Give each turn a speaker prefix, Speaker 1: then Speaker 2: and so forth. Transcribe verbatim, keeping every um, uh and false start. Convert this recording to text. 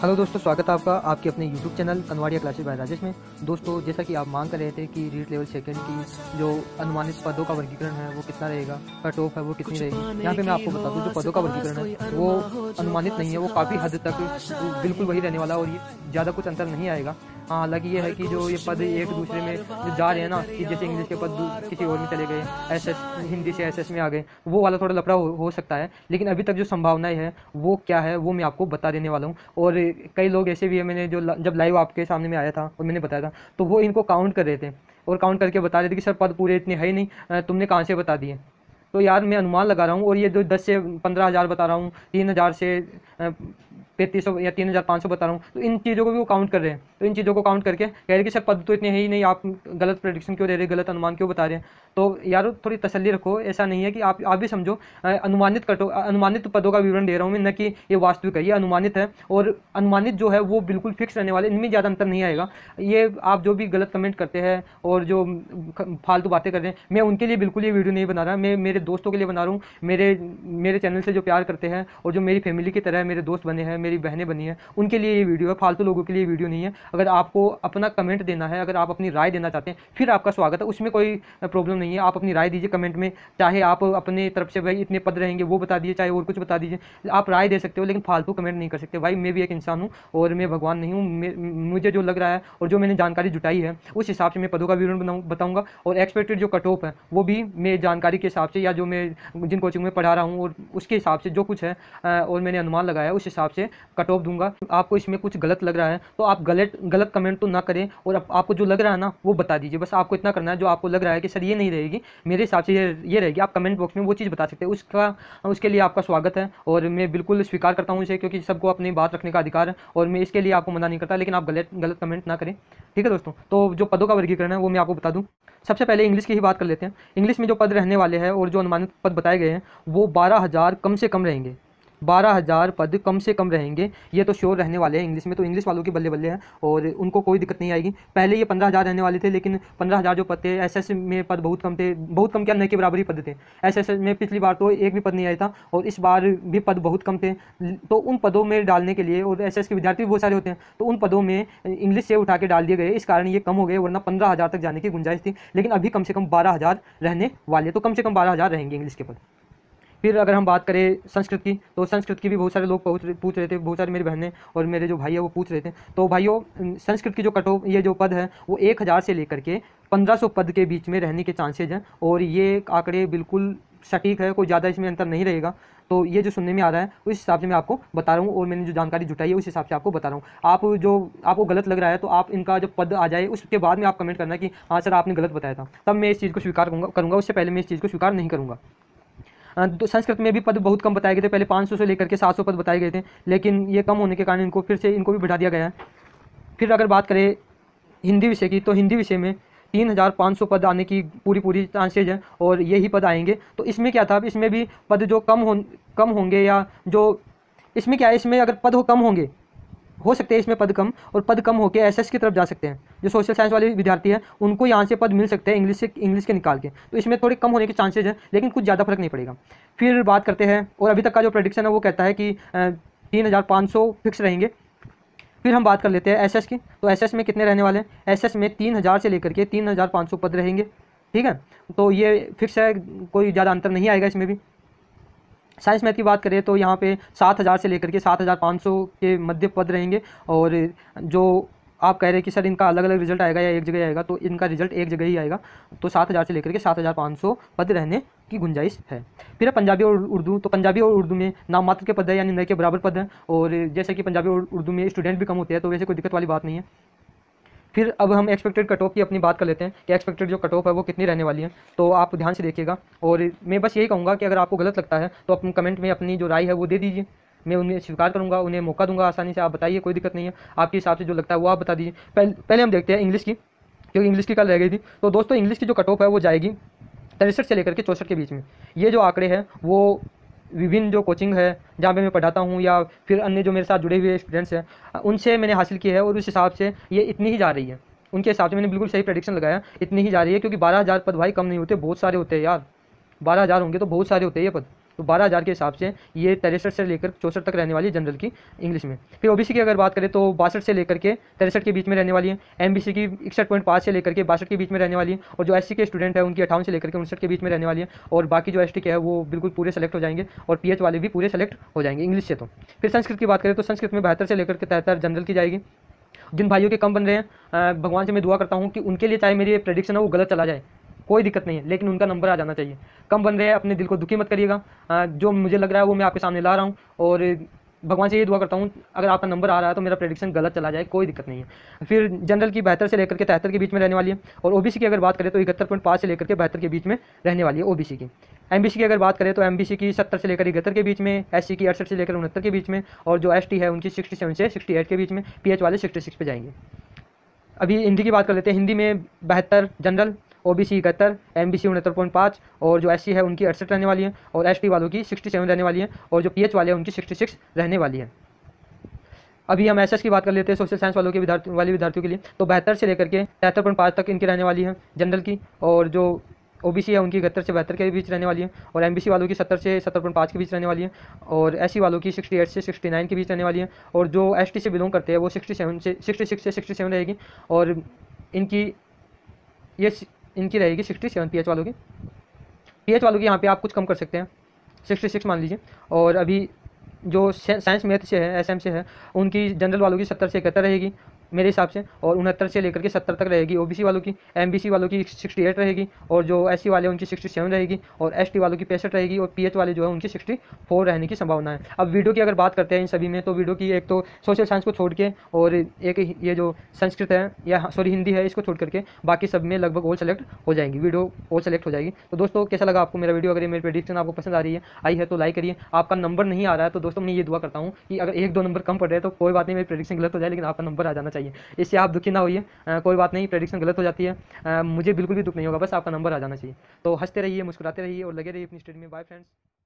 Speaker 1: Hello दोस्तों, स्वागत है आपका आपके अपने YouTube channel Kanwadia classes by Rajesh में। दोस्तों, जैसा कि आप मांग कर रहे थे कि रीट लेवल सेकंड की जो अनुमानित पदों का वर्गीकरण है वो कितना रहेगा, कट ऑफ है वो कितनी रहेगी, यहाँ पे मैं आपको बता दूं जो पदों का वर्गीकरण है वो अनुमानित नहीं है, वो काफ़ी हद तक बिल्कुल वही रहने वाला और ये ज़्यादा कुछ अंतर नहीं आएगा। हाँ, हालांकि ये है कि जो ये पद एक दूसरे में जो जा रहे हैं ना, कि जैसे इंग्लिश के पद किसी और में चले गए, एस एस हिंदी से एस एस में आ गए, वो वाला थोड़ा लफड़ा हो, हो सकता है। लेकिन अभी तक जो संभावनाएं है वो क्या है वो मैं आपको बता देने वाला हूँ। और कई लोग ऐसे भी है, मैंने जो जब लाइव आपके सामने में आया था और मैंने बताया था तो वो इनको काउंट कर रहे थे और काउंट करके बता रहे थे कि सर पद पूरे इतने है ही नहीं, तुमने कहाँ से बता दिए। तो यार मैं अनुमान लगा रहा हूँ और ये जो दस से पंद्रह हज़ार बता रहा हूँ, तीन हज़ार से पैंतीस सौ या तीन हज़ार पाँच सौ बता रहा हूँ, तो इन चीज़ों को भी वो काउंट कर रहे हैं। तो इन चीज़ों को काउंट करके कह रहे कि सर पद तो इतने है ही नहीं, आप गलत प्रेडिक्शन क्यों दे रहे हैं, गलत अनुमान क्यों बता रहे हैं। तो यार थोड़ी तसल्ली रखो, ऐसा नहीं है कि आप आप भी समझो अनुमानित कटो अनुमानित पदों का विवरण दे रहा हूँ मैं, न कि ये वास्तविक है, ये अनुमानित है। और अनुमानित जो है वो बिल्कुल फिक्स रहने वाले, इनमें ज़्यादा अंतर नहीं आएगा। ये आप जो भी गलत कमेंट करते हैं और जो फालतू बातें कर रहे हैं, मैं उनके लिए बिल्कुल ये वीडियो नहीं बना रहा, मैं मेरे दोस्तों के लिए बना रहा हूँ। मेरे मेरे चैनल से जो प्यार करते हैं और जो मेरी फैमिली की तरह मेरे दोस्त बने हैं, मेरी बहनें बनी हैं, उनके लिए ये वीडियो है, फालतू लोगों के लिए वीडियो नहीं है। अगर आपको अपना कमेंट देना है, अगर आप अपनी राय देना चाहते हैं, फिर आपका स्वागत है, उसमें कोई प्रॉब्लम नहीं है। आप अपनी राय दीजिए कमेंट में, चाहे आप अपने तरफ से भाई इतने पद रहेंगे वो बता दीजिए, चाहे और कुछ बता दीजिए, आप राय दे सकते हो, लेकिन फालतू कमेंट नहीं कर सकते। भाई मैं भी एक इंसान हूँ और मैं भगवान नहीं हूँ। मुझे जो लग रहा है और जो मैंने जानकारी जुटाई है उस हिसाब से मैं पदों का विवरण बताऊँगा। और एक्सपेक्टेड जो कट ऑफ है वो भी मैं जानकारी के हिसाब से, या जो मैं जिन कोचिंग में पढ़ा रहा हूँ और उसके हिसाब से जो कुछ है और मैंने अनुमान लगाया उस हिसाब से कट ऑफ दूंगा। आपको इसमें कुछ गलत लग रहा है तो आप गलत गलत कमेंट तो ना करें, और आप, आपको जो लग रहा है ना वो बता दीजिए। बस आपको इतना करना है, जो आपको लग रहा है कि सर ये नहीं रहेगी, मेरे हिसाब से ये ये रहेगी, आप कमेंट बॉक्स में वो चीज़ बता सकते हैं। उसका उसके लिए आपका स्वागत है और मैं बिल्कुल स्वीकार करता हूँ इसे, क्योंकि सबको अपनी बात रखने का अधिकार है और मैं इसके लिए आपको मना नहीं करता। लेकिन आप गलत गलत कमेंट ना करें, ठीक है दोस्तों। तो जो पदों का वर्गीकरण है वो मैं आपको बता दूँ। सबसे पहले इंग्लिश की ही बात कर लेते हैं। इंग्लिश में जो पद रहने वाले हैं और जो अनुमानित पद बताए गए हैं वो बारह हज़ार कम से कम रहेंगे। बारह हज़ार पद कम से कम रहेंगे, ये तो श्योर रहने वाले हैं इंग्लिश में। तो इंग्लिश वालों की बल्ले बल्ले हैं और उनको कोई दिक्कत नहीं आएगी। पहले ये पंद्रह हज़ार रहने वाले थे, लेकिन पंद्रह हज़ार जो पद थे एस एस में पद बहुत कम थे, बहुत कम क्या न के बराबर ही पद थे। एस एस में पिछली बार तो एक भी पद नहीं आया था और इस बार भी पद बहुत कम थे। तो उन पदों में डालने के लिए, और एस एस के विद्यार्थी भी बहुत सारे होते हैं, तो उन पदों में इंग्लिश से उठा के डाल दिए गए, इस कारण ये कम हो गए, वरना पंद्रह हज़ार तक जाने की गुंजाइश थी। लेकिन अभी कम से कम बारह हज़ार रहने वाले, तो कम से कम बारह हज़ार रहेंगे इंग्लिश के पद। फिर अगर हम बात करें संस्कृत की, तो संस्कृत की भी बहुत सारे लोग पूछ रहे थे, बहुत सारे मेरी बहनें और मेरे जो भाई है वो पूछ रहे थे। तो भाइयों, संस्कृत की जो कटो ये जो पद है वो एक हज़ार से लेकर के पंद्रह सौ पद के बीच में रहने के चांसेज हैं, और ये आंकड़े बिल्कुल सटीक है, कोई ज़्यादा इसमें अंतर नहीं रहेगा। तो ये जो सुनने में आ रहा है उस हिसाब से मैं आपको बता रहा हूँ, और मैंने जो जानकारी जुटाई है उस हिसाब से आपको बता रहा हूँ। आप जो आपको गलत लग रहा है तो आप इनका जब पद आ जाए उसके बाद में आप कमेंट करना कि हाँ सर आपने गलत बताया था, तब मैं इस चीज़ को स्वीकार करूँगा करूँगा उससे पहले मैं इस चीज़ को स्वीकार नहीं करूँगा। तो संस्कृत में भी पद बहुत कम बताए गए थे, पहले पाँच सौ से लेकर के सात सौ पद बताए गए थे, लेकिन ये कम होने के कारण इनको फिर से इनको भी बढ़ा दिया गया है। फिर अगर बात करें हिंदी विषय की, तो हिंदी विषय में तीन हज़ार पाँच सौ पद आने की पूरी पूरी चांसेज है और यही पद आएंगे। तो इसमें क्या था, इसमें भी पद जो कम हो कम होंगे, या जो इसमें क्या है, इसमें अगर पद हो कम होंगे, हो सकते हैं इसमें पद कम, और पद कम होकर एसएस की तरफ जा सकते हैं। जो सोशल साइंस वाले विद्यार्थी हैं उनको यहाँ से पद मिल सकते हैं इंग्लिश से इंग्लिश के निकाल के, तो इसमें थोड़े कम होने के चांसेज हैं, लेकिन कुछ ज़्यादा फर्क नहीं पड़ेगा। फिर बात करते हैं, और अभी तक का जो प्रेडिक्शन है वो कहता है कि तीन हज़ार पाँच सौ फिक्स रहेंगे। फिर हम बात कर लेते हैं एसएस की। तो एसएस में कितने रहने वाले हैं, एसएस में तीन हज़ार से लेकर के तीन हज़ार पाँच सौ पद रहेंगे, ठीक है। तो ये फिक्स है, कोई ज़्यादा अंतर नहीं आएगा इसमें भी। साइंस मैथ की बात करें तो यहाँ पे सात हज़ार से लेकर के सात हज़ार पाँच सौ के मध्य पद रहेंगे, और जो आप कह रहे हैं कि सर इनका अलग अलग रिजल्ट आएगा या एक जगह आएगा, तो इनका रिजल्ट एक जगह ही आएगा। तो सात हज़ार से लेकर के सात हज़ार पाँच सौ पद रहने की गुंजाइश है। फिर पंजाबी और उर्दू, तो पंजाबी और उर्दू में नाम मात्र के पद है, यानी नए के बराबर पद है, और जैसे कि पंजाबी और उर्दू में स्टूडेंट भी कम होते हैं, तो वैसे कोई दिक्कत वाली बात नहीं है। फिर अब हम एक्सपेक्टेड कट ऑफ की अपनी बात कर लेते हैं कि एक्सपेक्टेड जो कट ऑफ है वो कितनी रहने वाली है। तो आप ध्यान से देखिएगा, और मैं बस यही कहूँगा कि अगर आपको गलत लगता है तो अपने कमेंट में अपनी जो राय है वो दे दीजिए, मैं उन्हें स्वीकार करूँगा, उन्हें मौका दूंगा आसानी से। आप बताइए, कोई दिक्कत नहीं है, आपके हिसाब से जो लगता है वो आप बता दीजिए। पहले पहले हम देखते हैं इंग्लिश की, क्योंकि इंग्लिश की कल रह गई थी। तो दोस्तों इंग्लिश की जो कट ऑफ है वो जाएगी तिरसठ से लेकर के चौंसठ के बीच में। ये जो आंकड़े हैं वो विभिन्न जो कोचिंग है जहाँ पे मैं पढ़ाता हूँ, या फिर अन्य जो मेरे साथ जुड़े हुए स्टूडेंट्स हैं उनसे मैंने हासिल किया है, और उस हिसाब से ये इतनी ही जा रही है। उनके हिसाब से मैंने बिल्कुल सही प्रेडिक्शन लगाया, इतनी ही जा रही है, क्योंकि बारह हज़ार पद भाई कम नहीं होते, बहुत सारे होते हैं यार। बारह हज़ार होंगे तो बहुत सारे होते हैं ये पद। तो बारह हज़ार के हिसाब से ये तिरसठ से लेकर चौंसठ तक रहने वाली है जनरल की इंग्लिश में। फिर ओबीसी की अगर बात करें तो बासठ से लेकर के तिरसठ के बीच में रहने वाली है। एमबीसी की इकसठ पॉइंट पाँच से लेकर के बासठ के बीच में रहने वाली है। और जो एससी के स्टूडेंट है उनकी अठावन से लेकर के उनसठ के बीच में रहने वाली है। और बाकी जो एसटी के है वो बिल्कुल पूरे सेलेक्ट हो जाएंगे और पीएच वाले भी पूरे सेलेक्ट हो जाएंगे इंग्लिश से। तो फिर संस्कृत की बात करें तो संस्कृत में बहत्तर से लेकर के तिहत्तर जनरल की जाएगी। जिन भाइयों के कम बन रहे हैं भगवान से मैं दुआ करता हूँ कि उनके लिए चाहे मेरी प्रेडिक्शन है वो गलत चला जाए, कोई दिक्कत नहीं है, लेकिन उनका नंबर आ जाना चाहिए। कम बन रहे हैं, अपने दिल को दुखी मत करिएगा। जो मुझे लग रहा है वो मैं आपके सामने ला रहा हूँ और भगवान से ये दुआ करता हूँ अगर आपका नंबर आ रहा है तो मेरा प्रेडिक्शन गलत चला जाए, कोई दिक्कत नहीं है। फिर जनरल की बहत्तर से लेकर के तिहत्तर के बीच में रहने वाली है। और ओबीसी की अगर बात करें तो इकहत्तर पॉइंट पाँच से लेकर के बहत्तर के बीच में रहने वाली है ओबीसी की। एमबीसी की अगर बात करें तो एमबीसी की सत्तर से लेकर इकहत्तर के बीच में, एससी की अड़सठ से लेकर उनहत्तर के बीच में, और जो एसटी है उनकी सड़सठ से अड़सठ के बीच में, पीएच वाले छियासठ पे जाएंगे। अभी हिंदी की बात कर लेते हैं। हिंदी में बहत्तर जनरल, ओबीसी इकहत्तर, एमबीसी उनहत्तर पॉइंट पाँच, और जो एससी है उनकी अड़सठ रहने वाली है, और एसटी वालों की सड़सठ रहने वाली है, और जो पीएच वाले हैं उनकी छियासठ रहने वाली है। अभी हम एसएस की बात कर लेते हैं, सोशल साइंस वालों के विद्यार्थी वाले विद्यार्थियों के लिए। तो बहत्तर से लेकर के तिहत्तर पॉइंट पाँच तक इनकी रहने वाली है जनरल की, और जो ओबीसी है उनकी इकहत्तर से बहत्तर के बीच रहने वाली है, और एमबीसी वालों की सत्तर से सत्तर पॉइंट पाँच के बीच रहने वाली है, और एससी वालों की अड़सठ से उनहत्तर के बीच रहने वाली है, और जो एसटी से बिलोंग करते हैं वो सड़सठ से छियासठ से सड़सठ रहेगी, और इनकी ये इनकी रहेगी सड़सठ पीएच वालों की। पीएच वालों की यहाँ पे आप कुछ कम कर सकते हैं, छियासठ मान लीजिए। और अभी जो साइंस मैथ से है, एसएम से है, उनकी जनरल वालों की सत्तर से इकहत्तर रहेगी मेरे हिसाब से, और उनहत्तर से लेकर के सत्तर तक रहेगी ओबीसी वालों की। एमबीसी वालों की अड़सठ रहेगी, और जो एससी वाले उनकी सड़सठ रहेगी, और एसटी वालों की पैंसठ रहेगी, और पीएच वाले जो है उनकी चौंसठ रहने की संभावना है। अब वीडियो की अगर बात करते हैं इन सभी में, तो वीडियो की एक तो सोशल साइंस को छोड़ के, और एक ये जो संस्कृत है या सॉरी हिंदी है इसको छोड़ करके बाकी सब में लगभग ऑल सेलेक्ट हो जाएंगी, वीडियो ऑल सेलेक्ट हो जाएगी। तो दोस्तों कैसा लगा आपको मेरा वीडियो? अगर मेरी प्रेडिक्शन आपको पसंद आ रही है आई है तो लाइक करिए। आपका नंबर नहीं आ रहा है तो दोस्तों मैं ये दुआ करता हूँ कि अगर एक दो नंबर कम पड़ रहे हैं तो कोई बात नहीं, मेरी प्रेडिक्शन गलत हो जाए लेकिन आपका नंबर आ जाना चाहिए। इससे आप दुखी ना होइए, कोई बात नहीं, प्रेडिक्शन गलत हो जाती है, आ, मुझे बिल्कुल भी दुख नहीं होगा, बस आपका नंबर आ जाना चाहिए। तो हंसते रहिए, मुस्कुराते रहिए और लगे रहिए अपनी स्टडी में। Bye friends.